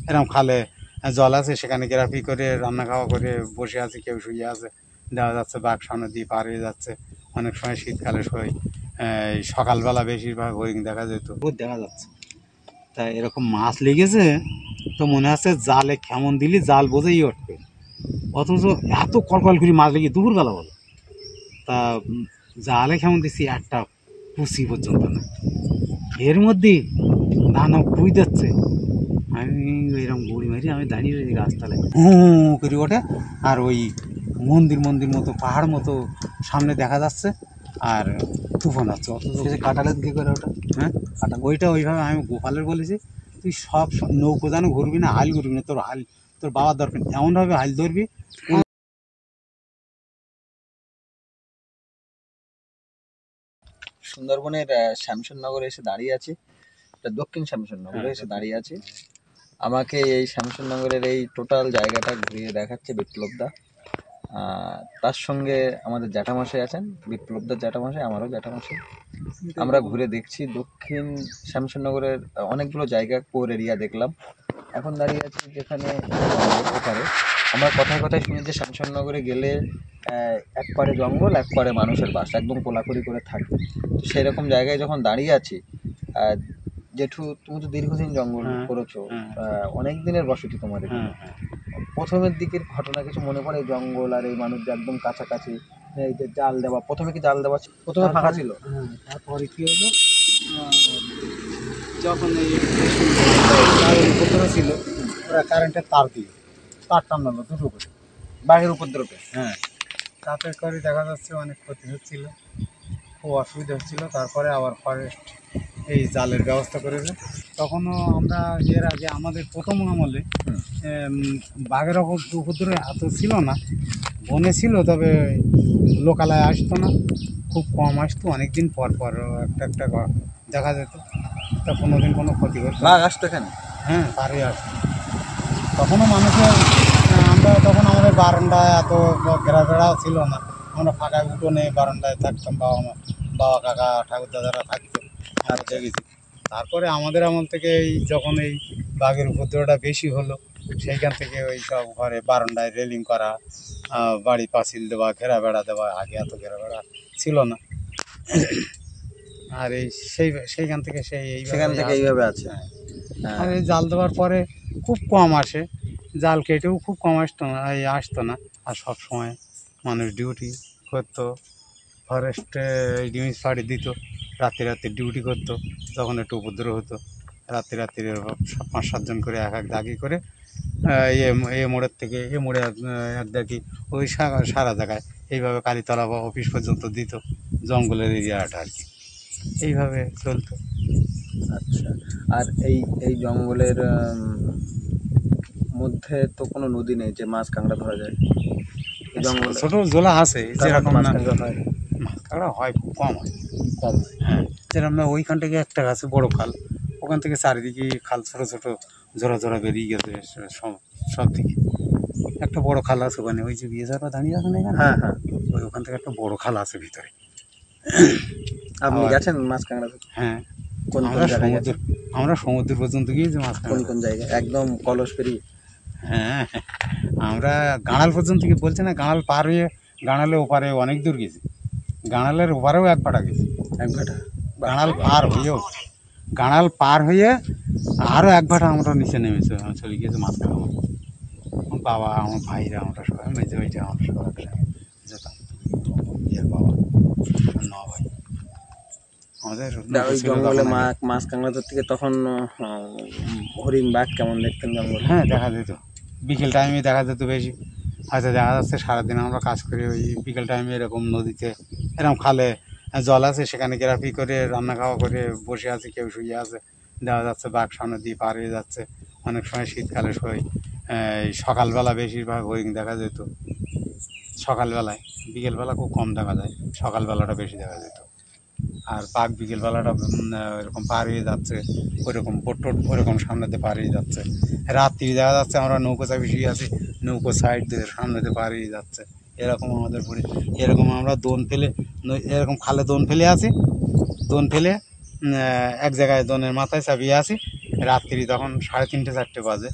এরকম খালে জল আছে, সেখানে গ্রাফি করে রান্না খাওয়া করে বসে আছে, কেউ শুয়ে আছে, দেখা যাচ্ছে বাঘ সামনে দিয়ে পার হয়ে যাচ্ছে। অনেক সময় শীতকালে সকালবেলা বেশিরভাগ হরিণ দেখা যেত, দেখা যাচ্ছে। তা এরকম মাছ লেগেছে তো মনে হচ্ছে জালে কেমন দিলি জাল বোঝেই উঠবে, অথচ এত কলকল করে মাছ লেগে দুপুরবেলা বলো। তা জালে কেমন দিচ্ছি একটা পুষি পর্যন্ত না, এর মধ্যে দানব বুঝ যাচ্ছে। আমি এরকম গুড়ি মারি আমি দাঁড়িয়ে রয়েছি গাছতলায়, করে ওঠে। আর ওই মন্দির মতো পাহাড় মতো সামনে দেখা যাচ্ছে, আর তুফান হচ্ছে। অথচ কাঁঠালের দিকে করে ওটা, হ্যাঁ ওইটা ওইভাবে আমি গোপালের বলেছি, তুই সব নৌকো জানো ঘুরবি না, হাল ঘুরবি না, তোর বাবার দরকার এমনভাবে হাল ধরবি। সুন্দরবনের শ্যামসুন্দরনগরে এসে দাঁড়িয়ে আছি, দক্ষিণ শ্যামসুন্দরনগরে এসে দাঁড়িয়ে আছি। আমাকে এই শ্যামসুন্দরনগরের এই টোটাল জায়গাটা ঘুরিয়ে দেখাচ্ছে বিপ্লবদা। তার সঙ্গে আমাদের জ্যাঠামশাই আছেন, বিপ্লবদার জ্যাঠামশাই, আমারও জ্যাঠামশাই। আমরা ঘুরে দেখছি দক্ষিণ শ্যামসুন্দরনগরের অনেকগুলো জায়গা, কোর এরিয়া দেখলাম। এখন দাঁড়িয়ে আছি যেখানে ওপারে আমরা কথায় শুনি যে শ্যামসুন্দরনগরে গেলে এক পারে জঙ্গল, এক পারে মানুষের বাস, একদম কোলাকুলি করে থাকে। তো সেরকম জায়গায় যখন দাঁড়িয়ে আছি, জেঠু তুমি তো দীর্ঘদিন জঙ্গল করেছো, অনেক দিনের বসতি তোমার এখানে। প্রথমের দিকের ঘটনা কিছু মনে পড়ে? জঙ্গল আর এই মানুষ যে একদম কাছাকাছি, এই যে জাল দেওয়া, প্রথমে কি জাল দেওয়া প্রথমে ফাঁকা ছিল? তারপরে কি হলো, যখন এই উপদ্রব ছিল, ওরা কারেন্টের তার টানালো দুটো করে বাঘের উপদ্রবে। হ্যাঁ, তাতে করে দেখা যাচ্ছে অনেক ক্ষতি হচ্ছিল, খুব অসুবিধা হচ্ছিল। তারপরে আবার ফরেস্ট এই জালের ব্যবস্থা করেছে। তখনও আমরা এর আগে আমাদের প্রথম আমলে বাঘের উপদ্রব এত ছিল না, বনে ছিল, তবে লোকালয়ে আসতো না, খুব কম আসতো। অনেকদিন পর একটা দেখা যেত, তা কোনোদিন কোনো ক্ষতি করতো বাঘ আসতো এখানে? হ্যাঁ, পারে আসতো। তখনও মানুষের তখন আমাদের বারান্দায় এত ঘেরাও ছিল না, আমরা ফাঁকায় উঠোনে বারান্দায় থাকতাম, বাবা কাকা ঠাকুর দাদারা থাকতো, আর দেখেছি। তারপরে আমাদের আমল থেকে যখন এই বাঘের উপদ্রবটা বেশি হলো, সেইখান থেকে ওই সব ঘরে বারান্দায় রেলিং করা, বাড়ি পাঁচিল দেওয়া, ঘেরা বেড়া দেওয়া। আগে এত ঘেরা বেড়া ছিল না, আর সেইখান থেকে এইভাবে আছে। আর এই জাল দেওয়ার পরে খুব কম আসে, জাল কেটেও খুব কম আসতো না। আর সব সময় মানুষ ডিউটি করতো, ফরেস্টে ডিমিজ ফাড়ি দিত, রাতে ডিউটি করতো। তখন একটু উপদ্রব হতো, রাতে 5-7 জন করে এক দাগি করে এ মোড়ের থেকে এ মোড়ে এক দাগি, ওই সারা জায়গায় এইভাবে কালীতলা বা অফিস পর্যন্ত দিত, জঙ্গলের এরিয়াটা আর কি, এইভাবে চলতো। আচ্ছা, আর এই জঙ্গলের মধ্যে তো কোনো নদী নেই যে মাছ কাঁকড়া ধরা যায়? জঙ্গল ছোটো জোলা আছে, যেরকম মাছ কাঁকড়া হয়, মাছ কাঁকড়া হয় খুব কম হয়। হ্যাঁ, যেরকম না ওইখান থেকে একটা আছে বড় খাল, ওখান থেকে চারিদিকে খাল ছোটো জোড়া বেরিয়ে গেছে সব দিকে। একটা বড় খাল আছে ওখানে, ওই যে বিয়ে যারা দাঁড়িয়ে আছে না এখানে, হ্যাঁ, ওখান থেকে একটা বড় খাল আছে ভিতরে। আপনি গেছেন মাছ কাঁকড়া? হ্যাঁ, আমরা সমুদ্র পর্যন্ত গিয়েছি মাছ কাঁকড়া। কোন জায়গায়? একদম কলস পেরিয়ে? হ্যাঁ, আমরা গাঁড়াল পর্যন্ত কি বলছে না, গাঁড়াল পার হয়ে গাঁড়ালের ওপারে অনেক দূর গেছি, গাঁড়ালের ওপারেও এক ভাটা গেছি, গাঁড়াল পার হয়ে আরও এক ভাটা আমরা নিচে নেমেছে, চলে গিয়েছে মাছ কাঁকড়া। আমার বাবা, আমার ভাইরা, আমরা সবাই মেজে মেজে আমরা সবাই একসঙ্গে যেতাম, বাবা ন ভাই আমাদের জঙ্গলে মাছ কাঁকড়া ধরতে থেকে। তখন হরিণ বাঘ কেমন দেখতেন জঙ্গল? হ্যাঁ, দেখা যেত, বিকেল টাইমে দেখা যেত বেশি। হয়তো দেখা যাচ্ছে সারাদিন আমরা কাজ করি, ওই বিকেল টাইমে এরকম নদীতে এরকম খালে জল আছে, সেখানে গ্রাফি করে রান্না খাওয়া করে বসে আছে, কেউ শুয়ে আছে, দেখা যাচ্ছে বাঘ সামনে দিয়ে পার হয়ে যাচ্ছে। অনেক সময় শীতকালে সকালবেলা বেশিরভাগ হরিণ দেখা যেত, সকালবেলায়। বিকেলবেলা খুব কম দেখা যায়, সকালবেলাটা বেশি দেখা যেত। আর বাঘ বিকেলবেলাটা এরকম পার হয়ে যাচ্ছে, ওইরকম ওইরকম সামনেতে পার হয়ে যাচ্ছে। রাত্রি দেখা যাচ্ছে আমরা নৌকো চাপি শুয়ে আছি, নৌকো সাইড দিয়ে সামনেতে পার হয়ে যাচ্ছে। এরকম আমাদের এরকম আমরা দোন ফেলে, এরকম খালে দোন ফেলে আছি, দোন ফেলে এক জায়গায় দোনের মাথায় চাপিয়ে আছি। রাত্রি তখন 3:30-4টে বাজে,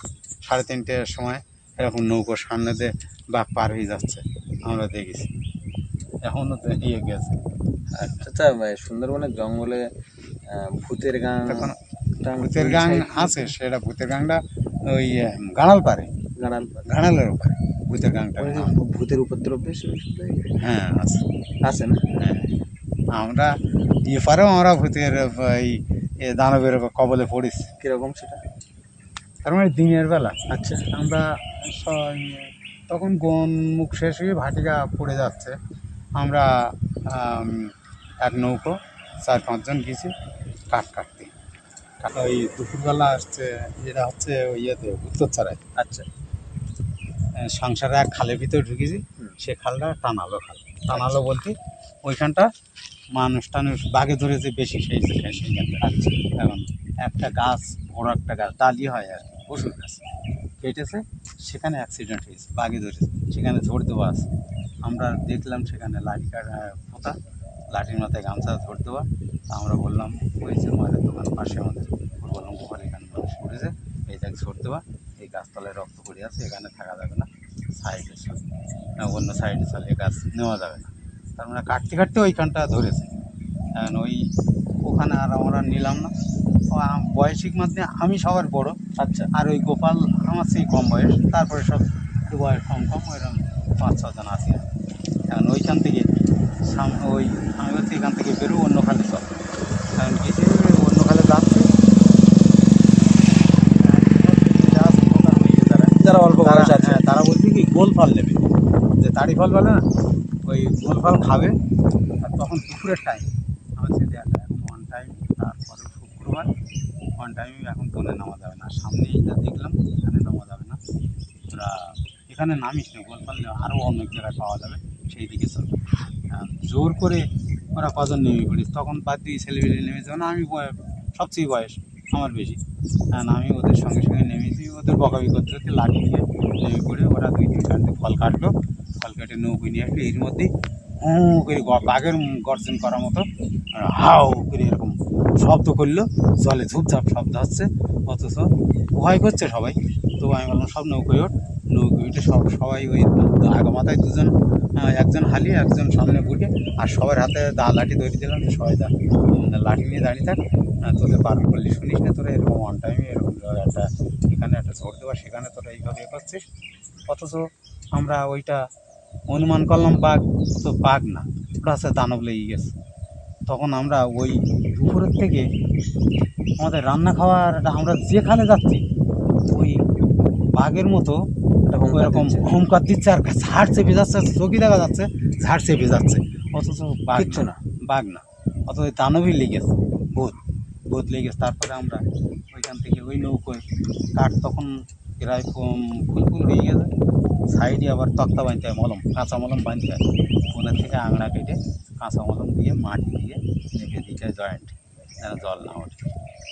3:30-র সময় এরকম নৌকোর সামনে দিয়ে বাঘ পার হয়ে যাচ্ছে, আমরা দেখেছি। এখনও তো এগিয়ে গেছে। আচ্ছা, সুন্দরবনের জঙ্গলে ভূতের গান এখন ভূতের গাং আছে, সেটা ভূতের গাংটা ওই গাঁড়াল পারে, গাঁড়ালের ওপারে ভূতের গাংটা। ভূতের উপদ্রব বেশি হ্যাঁ আছে, আছে না? হ্যাঁ আমরা এপারেও আমরা ভূতের এই দানবের কবলে পড়েছি। কিরকম সেটা? তার মানে দিনের বেলা আচ্ছা, আমরা তখন গন মুখ শেষ হয়ে ভাটিকা পড়ে যাচ্ছে, আমরা এক নৌকো 4-5 জন গেছি কাঠ কাটতে। ওই দুপুরবেলা আসছে, যেটা হচ্ছে ওই ইয়েতে উত্তরছড়ায়। আচ্ছা, সংসারে এক খালের ভিতরে ঢুকেছি, সে খালটা টানালো বলতে ওইখানটা মানুষ টানুষ বাঘে ধরেছে বেশি, সেইখানটা। আচ্ছা, এখন একটা গাছ, বড় একটা গাছ, ডালি হয় আর কি, ওষুধ গাছ কেটেছে, সেখানে অ্যাক্সিডেন্ট হয়েছে, বাঘে ধরেছে, সেখানে ঝোড় দেওয়া আছে। আমরা দেখলাম সেখানে লাঠি পোতা, লাঠির মাথায় গামছা ঝোড় দেওয়া। আমরা বললাম ওই যে মায়ের দোকান পাশে আমাদের, বললাম গোপাল এখানে মানুষ পড়েছে, এই জায়গায় ঝোড় দেওয়া, এই গাছতলায় রক্ত পড়ে আছে, এখানে থাকা যাবে না, সাইডে চল, অন্য সাইডে চল, এই গাছ নেওয়া যাবে না। তার মানে কাটতে কাটতে ওইখানটা ধরেছে। এখন ওখানে আর আমরা নিলাম না। বয়সিক মধ্যে আমি সবার বড়। আচ্ছা, আর ওই গোপাল আমার সেই কম বয়স, তারপরে সব একটু বয়স কম ওইরকম 5-6 জন আছি। এখন ওইখান থেকে ওই আমি বলছি এখান থেকে বেরো, অন্য খালে চল। এখন গেছি, অন্য খালে যাচ্ছি, যারা অল্প বয়স আছে তারা বলছে কি গোল ফল নেবে, যে তাড়ি ফল বলে না, ওই গোল ফল খাবে। আর তখন দুপুরের টাইম, আমার সে দেখা এখন 1 টাইম, তারপরে শুক্রবার 1 টাইম, এখন তোলে নামা যাবে না। সামনেই যা দেখলাম এখানে নামা যাবে না, ওরা এখানে নামিস না, গোল ফল আরও অনেক জায়গায় পাওয়া যাবে, সেই দিকে চল। জোর করে ওরা কজন নেমে পড়িস, তখন বাদ দিয়ে ছেলেবেলে নেমেছে না, আমি সবচেয়ে বয়স আমার বেশি, আমি ওদের সঙ্গে সঙ্গে নেমেছি, ওদের বকাবি করতে করতে লাঠি নিয়ে নেমে পড়ে ওরা 2-3 ঘন্টা ফল কাটলো, ফল কেটে নৌকো নিয়ে আসলো। এর মধ্যে হুঁ করে বাঘের গর্জন করার মতো হাও করে এরকম শব্দ করলো, জলে ঝুপঝাপ শব্দ হচ্ছে, অথচ ভয় করছে সবাই। তো আমি বললাম সব নৌকোয় ওঠ, নৌকো উঠে সবাই ওই আগা মাথায় 2 জন, একজন হালি, একজন সামনে বুড়ে, আর সবার হাতে লাঠি ধরে দিলাম, সবাই লাঠি নিয়ে দাঁড়িয়ে থাক, তোদের বারণ করলি শুনিস না, তোরা এরকম 1 টাইমে এরকম একটা এখানে একটা ঝোড় দেওয়া, সেখানে তোরা এইভাবে করছিস। অথচ আমরা ওইটা অনুমান করলাম বাঘ, তো বাঘ না, ওটা হচ্ছে দানব লেগে গেছে। তখন আমরা ওই দুপুরের থেকে আমাদের রান্না খাওয়ার, আমরা যে খালে যাচ্ছি ওই বাঘের মতো ওইরকম হুমকার দিচ্ছে, আর ঝাড় চেপে যাচ্ছে, চোখই দেখা যাচ্ছে ঝাড় চেপে যাচ্ছে, অথচ বাঘ না, বাঘ না, অথচ দানবই লেগেছে, ভূত লেগেছে। তারপরে আমরা ওইখান থেকে ওই নৌকোয় কাঠ, তখন প্রায় ফুল হয়ে গেছে, সাইডে আবার তক্তা বাঁধতে হয়, মলম, কাঁচা মলম বাঁধতে হয়, ওদের থেকে আংড়া কেটে কাঁচা মলম দিয়ে মাটি দিয়ে রেখে দিতে হয় জয়েন্ট, যেন জল না ওঠে।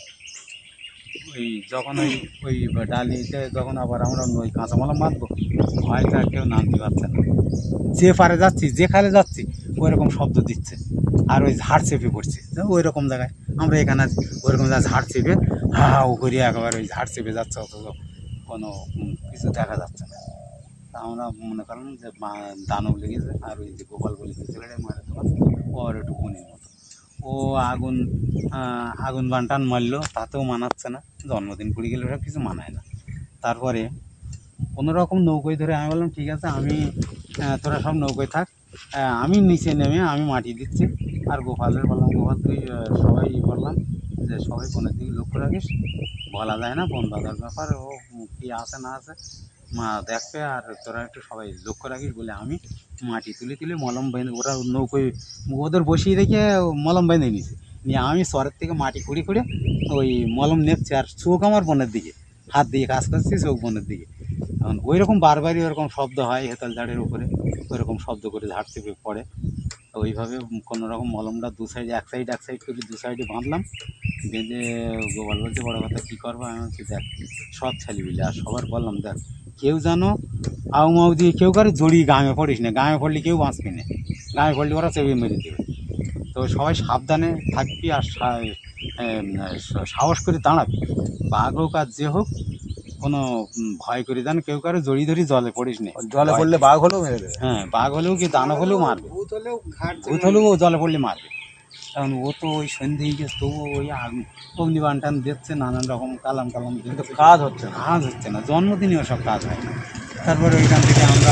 ওই যখন ওই ডালিতে যখন আবার আমরা ওই কাঁচা মলম বাঁধবো, ভয়টা কেউ নামতে পারছে না, যে পারে যাচ্ছি, যে খালে যাচ্ছি ওইরকম শব্দ দিচ্ছে, আর ওই ঝাড় চেপে পড়ছে ওই রকম জায়গায়। আমরা এখানে ওইরকম ঝাড় চেপে হাও করিয়ে একেবারে ওই ঝাড় চেপে যাচ্ছে, অথচ কোনো কিছু দেখা যাচ্ছে না। তা আমরা মনে করলাম যে দানব লেগেছে। আর ওই যে গোপাল বলে যে ছেলেটাই মারা তখন, ও আর একটু গুণের মতো, ও আগুন বানটান মারলো, তাতেও মানাচ্ছে না, জন্মদিন পড়ে গেলে ওসব কিছু মানায় না। তারপরে কোনোরকম নৌকোয় ধরে আমি বললাম ঠিক আছে, আমি তোরা সব নৌকোয় থাক, আমি নিচে নেমে আমি মাটি দিচ্ছি। আর গোপালের বললাম, গোপাল তুই সবাই বললাম যে সবাই কোনের দিকে লক্ষ্য রাখিস, বলা যায় না বন বাঁধার ব্যাপার, ও কী আছে না আছে মা দেখবে, আর তোরা একটু সবাই লক্ষ্য রাখিস বলে আমি মাটি তুলে তুলে মলম বেঁধে, ওরা নৌকোয় ওদের বসিয়ে রেখে মলম বেঁধে নিয়েছে, নিয়ে আমি চরের থেকে মাটি খুঁড়ে খুঁড়ে ওই মলম নেপছি, আর চোখ আমার বনের দিকে, হাত দিয়ে কাজ করছি চোখ বনের দিকে। এখন ওই রকম বারবারই ওরকম শব্দ হয় হেতাল ঝাড়ের উপরে, ওই রকম শব্দ করে ঝাড় চেপে পড়ে। ওইভাবে কোনো রকম মলমটা এক সাইড করে 2 সাইডে বাঁধলাম, বেঁধে গোপাল বলছে বড় কথা কী করবো, আমি বলছি দেখ সব ছেলেপিলে, আর সবার বললাম দেখ কেউ জানো আউ মাউ দিয়ে কেউ করে জড়িয়ে গাঁয়ে পড়িস না, গাঁয়ে পড়লে কেউ বাঁচবি না, গাঁয়ে পড়লে ওরা চেপে মেরে দেবে। তো সবাই সাবধানে থাকবি, আর সাহস করে দাঁড়াবি, বাঘ হোক আর যে হোক কোনো ভয় করি জান কেউ কারো জড়ি ধরি জলে পড়িস নি, জলে পড়লে বাঘ হলেও মেরে দেবে। হ্যাঁ বাঘ হলেও কি দানব হলেও মারবে, ভূত হলেও ও জলে পড়লে মারবে। কারণ ও তো ওই সন্ধে গেছে তবুও ওই অগ্নি বান্টান দিচ্ছে, নানান রকম কালাম কালাম কিন্তু দিচ্ছে, কাজ হচ্ছে না। কাজ হচ্ছে না, জন্মদিনেও সব কাজ হয় না। তারপরে ওইখান থেকে আমরা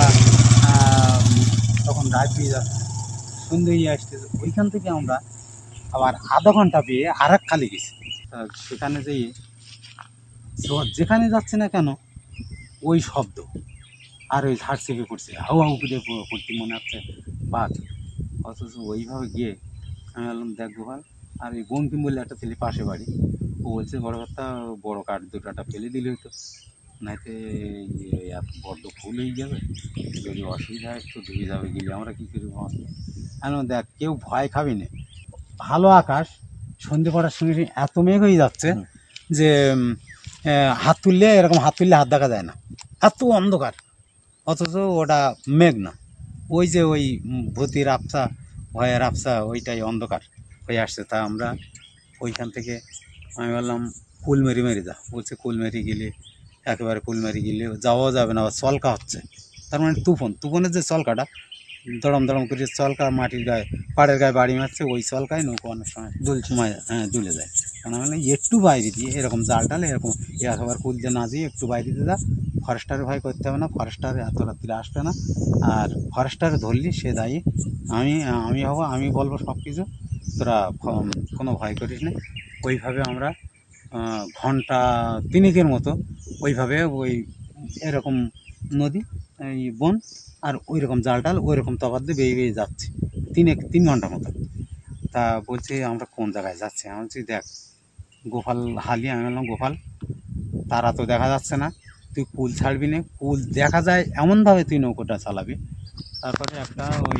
তখন রাত পেয়ে যাচ্ছে, সন্ধে হয়ে আসতেছে, ওইখান থেকে আমরা আবার আধা ঘন্টা পেয়ে আর এক খালি গেছি। তা সেখানে যেয়ে যেখানে যাচ্ছে না কেন ওই শব্দ আর ওই ঝাড় চেপে পড়ছে, হাউ হাউ করে পড়তে মনে হচ্ছে বাঘ। অথচ ওইভাবে গিয়ে আমি বললাম দেখ গোপাল, আর এই বঙ্কিম বলে একটা ছেলে পাশে বাড়ি, ও বলছে বড় কথা বড় কাঠ দুটাটা ফেলে দিলে হতো, নাইতে এত বড্ড ফুল হয়ে যাবে, যদি অসুবিধা হয় একটু ধুয়ে যাবে গেলে আমরা কী করি বল। আমি দেখ কেউ ভয় খাবি না, ভালো আকাশ, সন্ধে পড়ার সঙ্গে সঙ্গে এত মেঘ হয়ে যাচ্ছে যে হাত তুললে এরকম হাত তুললে হাত দেখা যায় না, এত অন্ধকার। অথচ ওটা মেঘ না, ওই যে ওই ভূতির আবছা ভয়ের আবছা ওইটাই অন্ধকার হয়ে আসছে। তা আমরা ওইখান থেকে আমি বললাম কুল মেরি মেরে যা, বলছে কুল মেরি গেলে একেবারে কুল মেরি গেলে যাওয়াও যাবে না, আবার চলকা হচ্ছে, তার মানে তুফনের যে চলকাটা দড়ম দড়ম করে চলকা মাটির গায়ে পাড়ের গায়ে বাড়ি মারছে, ওই চলকায় নৌকো অনেক সময় হ্যাঁ দুলে যায়। কারণ মানে একটু বাইরে দিয়ে এরকম জাল টালে এরকম একবার কুল দিয়ে না দিয়ে একটু বাইরে দিয়ে যা, ফরেস্টারে ভয় করতে হবে না, ফরেস্টারে এত রাত্রে আসবে না, আর ফরেস্টারে ধরলি সে দায়ী, আমি হব, আমি বলবো সব কিছু, তোরা কোনো ভয় করিস না। ওইভাবে আমরা ঘন্টা তিনেকের মতো ওইভাবে ওই এরকম নদী এই বন আর ওই রকম জাল টাল ওই রকম তফাৎ দিয়ে বেয়ে বেয়ে যাচ্ছি 3 ঘন্টা মতো। তা বলছে আমরা কোন জায়গায় যাচ্ছি, আমি বলছি দেখ গোপাল হালি, আমি বললাম গোপাল তারা তো দেখা যাচ্ছে না, তুই কুল ছাড়বি না, কুল দেখা যায় এমনভাবে তুই নৌকোটা চালাবি। তারপরে একটা ওই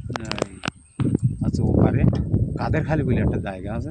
আচ্ছা ওপারে কাদের খালি বলে একটা জায়গা আছে,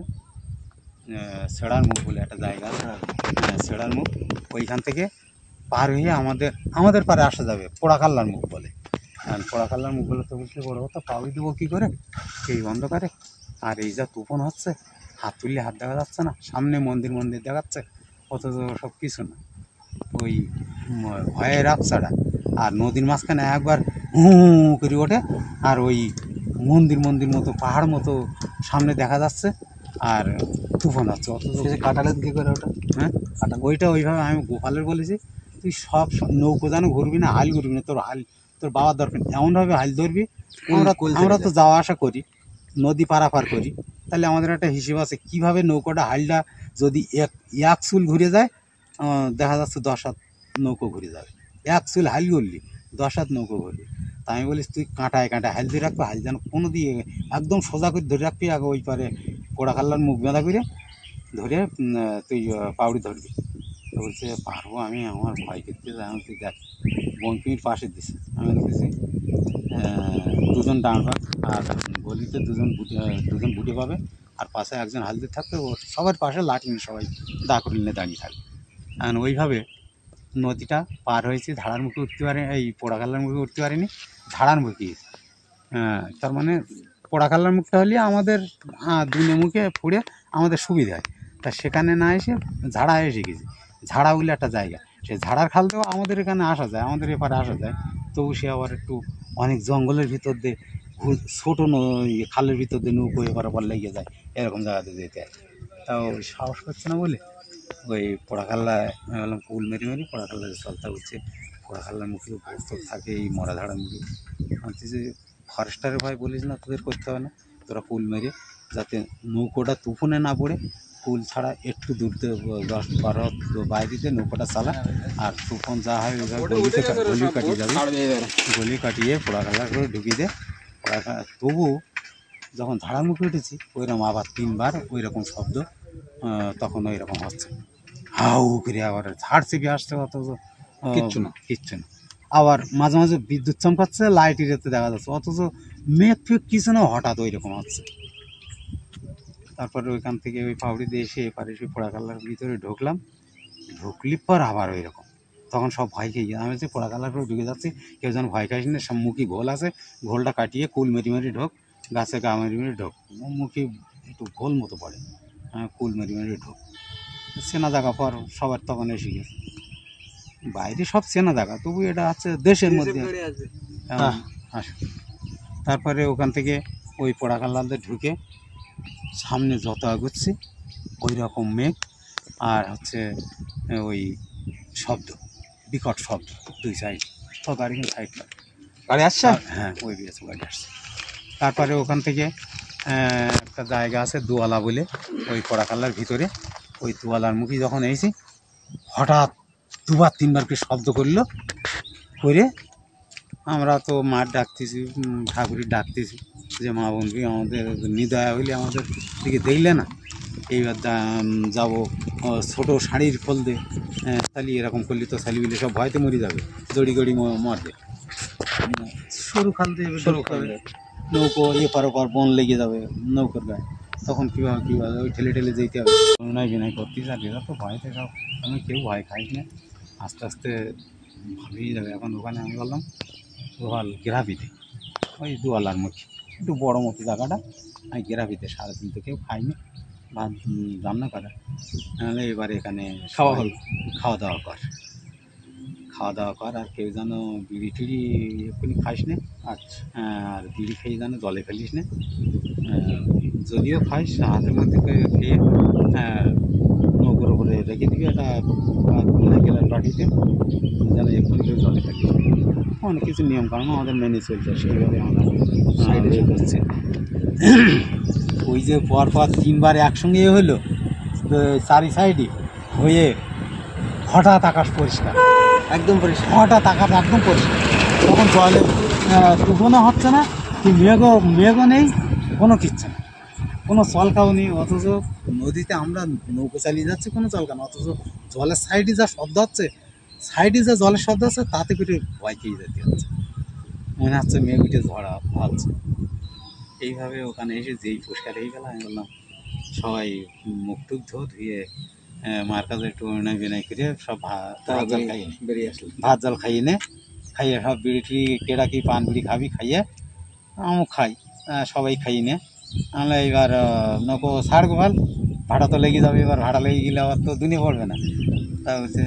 সেড়ার মুখ বলে একটা জায়গা আছে, সেড়ার মুখ, ওইখান থেকে পার হয়ে আমাদের পারে আসা যাবে, পোড়াকাল্লার মুখ বলে। আর পোড়াকাল্লার মুখ বলে তো বলছে বড় কথা পাবি দেবো কী করে এই অন্ধকারে, আর এই যা তুফান হচ্ছে হাত তুললে হাত দেখা যাচ্ছে না, সামনে মন্দির দেখাচ্ছে, অথচ সব কিছু না, ওই ভয়ের আবছাটা। আর নদীর মাঝখানে একবার হু করে ওঠে, আর ওই মন্দির মতো পাহাড় মতো সামনে দেখা যাচ্ছে, আর তুফান হচ্ছে, অথচ কাটালেন কী করে ওটা? হ্যাঁ ওইটা ওইভাবে আমি গোপালের বলেছি তুই সব নৌকো যেন ঘুরবি না, হাল ঘুরবি না, তোর বাবার দরকার এমনভাবে হাল ধরবি। আমরা তো যাওয়া আসা করি, নদী পারাপার করি, তাহলে আমাদের একটা হিসেব আছে কীভাবে নৌকোটা হালটা যদি এক চুল ঘুরে যায়, দেখা যাচ্ছে 10 হাত নৌকো ঘুরে যাবে, এক চুল হাল করলি 10 হাত নৌকো ঘুরবি। তা আমি বলিস তুই কাঁটায় হাল ধরে রাখবি, হাল যেন কোনো দিয়ে একদম সোজা করে ধরে রাখবি, আগে ওই পারে পোড়াকাল্লার মুখ বাঁধা করে ধরে তুই পাউড়ি ধরবি। তো বলছে পারবো আমি, আমার ভয় করতে যাই। আমি তুই দেখ বঙ্কিমির পাশে দিছে, আমি বলতেছি 2জন ডান পাক আর গলিতে 2জন বুটে পাবে, আর পাশে একজন হালদি থাকবে, ও সবার পাশে লাঠি নিয়ে সবাই দা করে নিয়ে দাঁড়িয়ে থাকবে। এখন ওইভাবে নদীটা পার হয়েছে, ধারার মুখে উঠতে পারে, এই পোড়াকাল্লার মুখে উঠতে পারিনি, ধারার মুখে। তার মানে পোড়াকাল্লার মুখটা হলে আমাদের দুনে মুখে পুড়ে আমাদের সুবিধা হয়, তা সেখানে না এসে ঝাড়া এসে গেছি। ঝাড়া বলে একটা জায়গা, সে ঝাড়ার খাল থেকেও আমাদের এখানে আসা যায়, আমাদের এপারে আসা যায়, তবু সে আবার একটু অনেক জঙ্গলের ভিতর দিয়ে ছোটো খালের ভিতর দিয়ে নৌকো এবার আবার লেগে যায়, এরকম জায়গাতে যেতে হয়। তাও সাহস করছে না বলে ওই পোড়াকাল্লায় আমি বললাম কুল মেরি পোড়াকাল্লা চলতে হচ্ছে, পোড়াকাল্লার মুখে ভোগ থাকে এই মরা ধাড়ার মুখে। বলছি যে ফরেস্টারের ভয় বলিস না, তোদের করতে হবে না, তোরা কুল মেরে যাতে নৌকোটা তুফানে না পড়ে, কুল ছাড়া একটু দূর 10-12 বাইরেতে নৌকোটা চালা, আর তুফান যা হয় ওইভাবে গলি কাটিয়ে যাবে, গলি কাটিয়ে পোড়াকাল্লা করে ঢুকিয়ে দে পোড়াকাল্লা। তবু যখন ঝাড়ার মুখে উঠেছি ওইরকম আবার 3বার ওই রকম শব্দ, তখন ওই রকম হচ্ছে হাউ করে, আবার ঝাড় চেপে আসছে, অথচ কিচ্ছু না। আবার মাঝে মাঝে বিদ্যুৎ চমকাচ্ছে, লাইটের এতে দেখা যাচ্ছে, অথচ মেঘ ফেক কিছু না, হঠাৎ ওই রকম হচ্ছে। তারপরে ওইখান থেকে ওই পাউড়ি দিয়ে এসে এপারে এসে পোড়াকাল্লার ভিতরে ঢুকলি পর আবার ওই রকম, তখন সব ভয় খেয়ে গিয়ে আমি বলছি পোড়াকাল্লার করে ঢুকে যাচ্ছি, কেউ যেন ভয় খাইস না, সব মুখে ঘোল আছে, ঘোলটা কাটিয়ে কুল মেরি ঢোক, গাছে গা মেরি ঢোক, মুখে একটু ঘোল মতো পড়ে, কুল মেরি ঢোক, চেনা জায়গা পর সবার তখন এসে গেছে। বাইরে সব চেনা জায়গা, তবু এটা আছে দেশের মধ্যে। হ্যাঁ, আসো। তারপরে ওখান থেকে ওই পোড়াকাল্লাতে ঢুকে সামনে যত আগুচ্ছি ওই রকম মেঘ, আর হচ্ছে ওই শব্দ, বিকট শব্দ দুই সাইড। তো গাড়ি কিন্তু সাইড করে গাড়ি আসছে? হ্যাঁ, ওই বিএস গাড়ি আসছে। তারপরে ওখান থেকে একটা জায়গা আছে দুয়ালা বলে, ওই পোড়াকাল্লার ভিতরে। ওই দুয়ালার মুখে যখন এসেছি, হঠাৎ দুবার তিনবার করে শব্দ করলো, করে আমরা তো মার ডাকতেছি, ঠাকুরের ডাকতেছি যে মা বন্ধু আমাদের নিদয়া হইলে আমাদের দিকে দেখলে না, এইবার যাবো ছোটো শাড়ির ফল দে, তাহলে এরকম করলে তো শালি বিলে সব ভয়তে মরে যাবে, দড়ি গড়ি মরবে। সরু খাল দিয়ে সরু খাল দিয়ে। নৌকো এপার ওপার বন লেগে যাবে নৌকোর গায়ে, তখন কীভাবে ওই ঠেলে ঠেলে যেতে হবে। বিনয় বিনয় করতেছি, আর এরা তো ভয়তে সব, আমি কেউ ভয় খাইস না, আস্তে আস্তে ভালোই যাবে। এখন ওখানে আমি বললাম দোয়াল গ্রাভিতে, ওই দুয়ালার মুখে একটু বড়ো মতো জায়গাটা, আমি গ্রাভিতে 3:30 তো কেউ খাইনি, ভাত রান্না করে। নাহলে এবার এখানে খাওয়া হলো। খাওয়া দাওয়া কর, আর কেউ যেন বিড়ি টিড়ি এক্ষুনি খাইস না। আচ্ছা। আর বিড়ি খেয়ে যেন জলে ফেলিস না, যদিও খাইস হাতের মধ্যে খেয়ে নৌকোর উপরে রেখে দিবি একটা নারকেলের বাটিতে, যেন এক্ষুনি কেউ জলে ফেলিস না। অনেক কিছু নিয়মকানুন আমাদের মেনে চলছে, সেইভাবে আমরা সাইডে করছি। ওই যে পর 3বার একসঙ্গে হলো, চারি সাইডে হয়ে হঠাৎ আকাশ পরিষ্কার, একদম পরিষ্কার। হঠাৎ আকাশ একদম পরিষ্কার, তখন জলে তুফানও হচ্ছে না, কি মেঘও নেই, কোনো কিচ্ছু না, কোনো চলকাও নেই। অথচ নদীতে আমরা নৌকো চালিয়ে যাচ্ছি, কোনো চলকা না, অথচ জলের সাইডে যা শব্দ হচ্ছে, জলের শব্দ হচ্ছে, তাতে করে ভয় খেয়ে যেতে হচ্ছে, মনে হচ্ছে মেঘ উঠে ঝড়া হচ্ছে। এইভাবে ওখানে এসে যেই পরিষ্কার হয়ে গেল, আমি বললাম সবাই মুখ টুক ধুয়ে মার কাছে একটু বিনয় করে সব ভাত জল খাইয়ে বেরিয়ে আসলো। ভাত জল খাইয়ে সব বিড়ি টিড়ি কেডা কি পান বিড়ি খাবি খাইয়ে, আমিও খাই, সবাই খাইয়ে নে। আমরা এবার নৌকো ছাড় গোপাল, ভাড়া তো লেগে যাবে, এবার ভাড়া লেগে গেলে আবার তো দুনিয়া পড়বে না। তা বলছে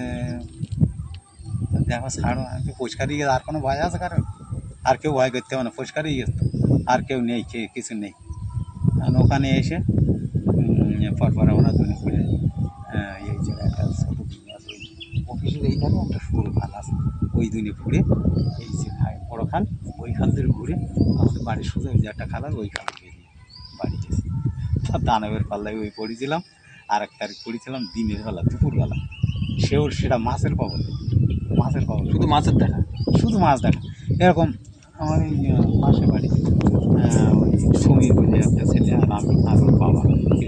দেখো ছাড়ো, আমি তো পরিষ্কারই গেছে, আর কোনো ভয় আছে কারণ? আর কেউ ভয় করতে হবে না, পরিষ্কারই গেছে, আর কেউ নেই, কিছু নেই। কারণ ওখানে এসে পরপর আমরা দুনে করে এই জায়গায় একটা ছোটো আছে, অফিসের এইখানে একটা সরু খাল আছে, ওই দুনে ঘুরে এই যে বড়ো খাল, ওই খাল ধরে ঘুরে আমাদের বাড়ির সোজা ওই যে একটা খাল, আর ওই খাল বেরিয়ে বাড়ি গেছি। তার দানবের পাল্লায় ওই পড়েছিলাম, আর এক তারিখ পড়েছিলাম দিনের বেলা, দুপুরবেলা, সেটা মাছের কবল, শুধু মাছের দেখা, শুধু মাছ দেখা। এরকম আমার এই পাশে বাড়ি ওই সমীর বলে একটা ছেলে, আর আমি আর ওর বাবা,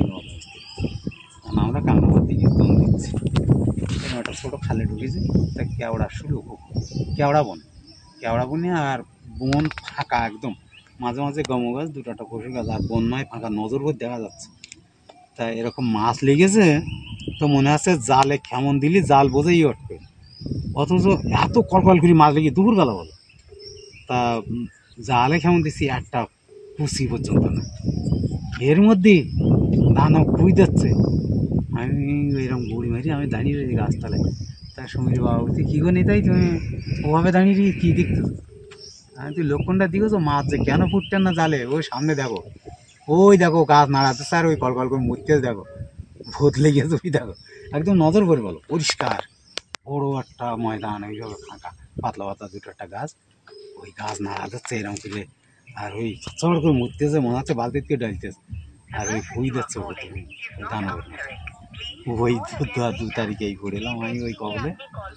আমরা কান্নামার দিকে দম দিচ্ছি, একটা ছোটো খালে ঢুকেছি, তা কেওড়া শুরু কেওড়া বনে, আর বন ফাঁকা একদম, মাঝে মাঝে গম গাছ, 2টা পশুর গাছ, আর বনমায় ফাঁকা, নজর করে দেখা যাচ্ছে। তা এরকম মাছ লেগেছে, তো মনে হচ্ছে জালে কেমন দিলি জাল বোঝেই উঠবে, অথচ এত কলকল করে মাছ লেগে দুপুরবেলা বলো। তা জালে কেমন দিচ্ছি, একটা কুচি পর্যন্ত না, এর মধ্যে দানব কুই যাচ্ছে। আমি এরকম গুড়ি মারি, আমি দাঁড়িয়ে রয়েছি গাছতলায়। তার সমীর বাবা বলছি কী করে নিতাই তুমি ওভাবে দাঁড়িয়ে রয়েছি, কী দেখতো? আমি তুই লক্ষণটা দিয়েছো, মাছ যে কেন ফুটতেন না জালে, ওই সামনে দেখো, ওই দেখো গাছ নাড়াতে, স্যার ওই কলকল করে মুড়তে দেখো, ভূত লেগেছে, ওই দেখো, একদম নজর করে বলো, পরিষ্কার বড়ো একটা ময়দান, ওইভাবে ফাঁকা, পাতলা পাতলা 2টা গাছ, ওই গাছ নাড়া যাচ্ছে এরকম করে, আর ওই চড় করে মুড়তেছে, মনে হচ্ছে বালতিতে ডালতেছে, আর ওই ফুই দিচ্ছে দানবের মতো। ওই 2 তারিখেই ঘুরেলাম আমি ওই কবলে,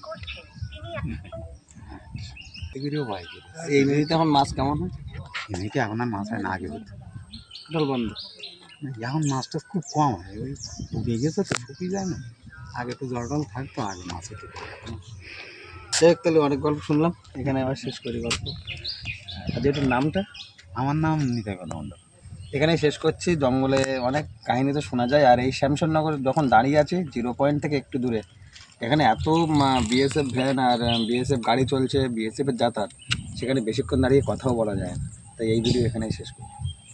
এগুলিও ভয় করে। এই নদীতে এখন মাছ কেমন হয়? এমনিতে এখন আর মাছ হয় না, আগে হতো, জল বন্ধ। এখন মাছটা খুব কম হয়, ওই ডুবে গেছে তো শুকিয়ে যায় না, আগে তো জল টল থাকতো, আগে মাছ হতো। দেখ তাহলে অনেক গল্প শুনলাম, এখানে আবার শেষ করি গল্প। আর যেটার নামটা, আমার নাম নিতাই মণ্ডল। এখানেই শেষ করছি। জঙ্গলে অনেক কাহিনী তো শোনা যায়, আর এই শ্যামসননগর যখন দাঁড়িয়ে আছে 0 পয়েন্ট থেকে একটু দূরে, এখানে এত বিএসএফ ভ্যান আর বিএসএফ গাড়ি চলছে, বিএসএফের যাতায়াত, সেখানে বেশিক্ষণ দাঁড়িয়ে কথাও বলা যায় না। তাই এই ভিডিও এখানেই শেষ করি।